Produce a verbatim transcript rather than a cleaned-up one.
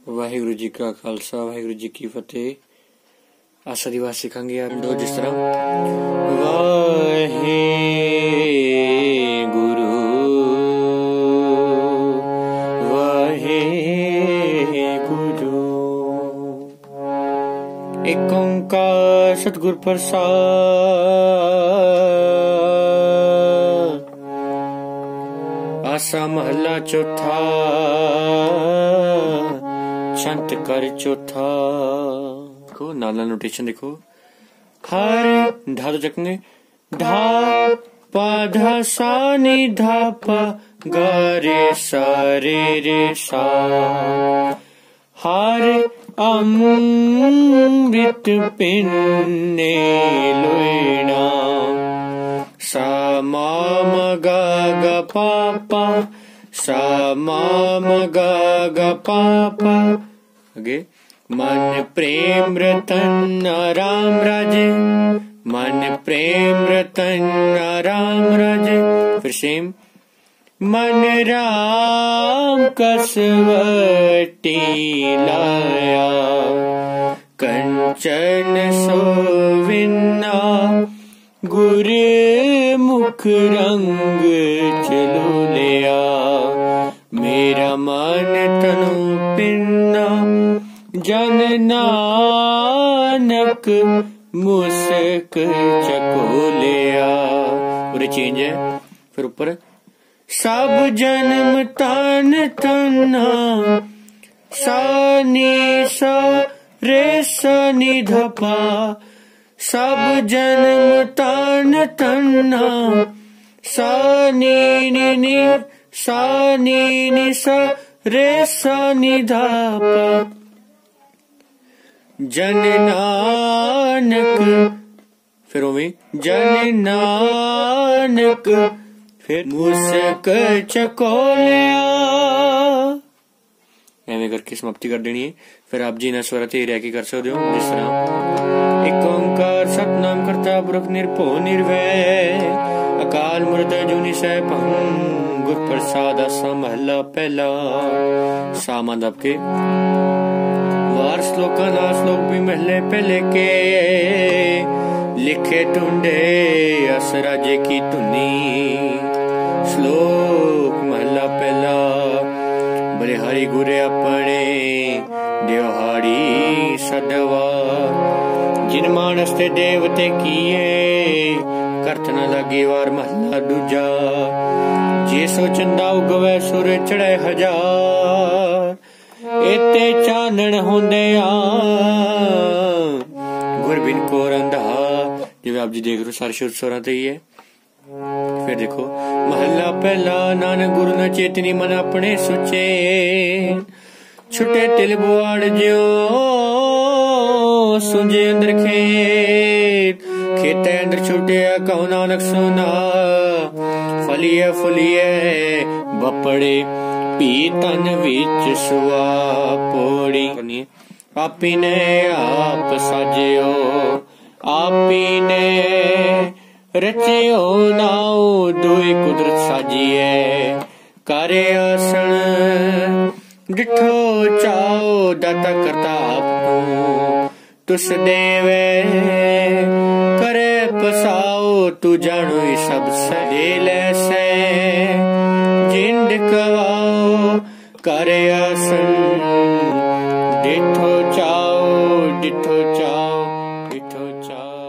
वाहिगुरु जी का खालसा वाहिगुरु जी की फतेह। आशा दिवस सिखांगे आप दो जिस तरह वाहे गुरु वाहे गुरु। एक ओंकार सतगुर प्रसाद। आसा महला चौथा छंत कर चौथा। देखो नाला नोटेशन देखो। हर धा तो चकेंगे धा पा धा सा नी धा पा गा रे सा रे रे सा। हर अमृत पिन्ने लोइना सा मा म गा गा पा पा सा मा म गा गा पा पा। आगे मन प्रेम रतन राम राजे मन प्रेम रतन राम राजे। फिर सेम मन राम कसवटी लाया कंचन सोविना गुर मुख रंग चलो लिया। मेरा मन तनु पिन्ना जन नानक मुस्क चकोलिया। पूरे चेंज है। फिर ऊपर सब जन्म तन तना सा नी सा रे सा नी धपा। सब जन्म तन तना सा नी नी नी सा नी नी सा रे सा नी धपा। जन नानक फिर ओवे जन नानक फिर मुस्क चकोलिया। एवं करके समाप्ति कर देनी है। फिर आप जी ना स्वर ते रह के कर सकते हो जिस तरह एक ओंकार सतनाम करता पुरख निर्भो निर्वैर अकाल मूर्त अजूनी सैभं गुर प्रसाद। आसा महला पहला सामा दब के वार श्लोका ना श्लोक भी महले पहले के लिखे टूंडे अस राजे की धुनी। श्लोक महला पहला बड़े हरि गुरे अपने देवहाड़ी सदवा जिन मानस ते देवते किए करत न लगे वार महला दूजा। जे सो चंदा उगवे सुर चढ़े हजार एते चानन होंदे आ गुर बिन को रंधा। जिਵੇਂ आप जी देख रहे हो सारे शुद्ध स्वरां ते ही है। फिर देखो महला पहला नानक गुरु न चेतनी मन अपने सुचे छुटे तिल बुआड़ ज्यो सुंजे अंदर खेत खेते अंदर छुटे कहो नानक सुना फलिए फुलिए बपड़े पी तन विच सुआ पोड़ी। आपी ने आप साजियो आपी ने रचियो नाओ दुई कुदरत साजिए करे आसन डिठो चाओ दाता करता आपको तुस देवे करे पसाओ तू जानो ही सब सदेले से जिंद कवाओ करे आसन डिठो चाओ डिठो चाओ डिठो चाओ।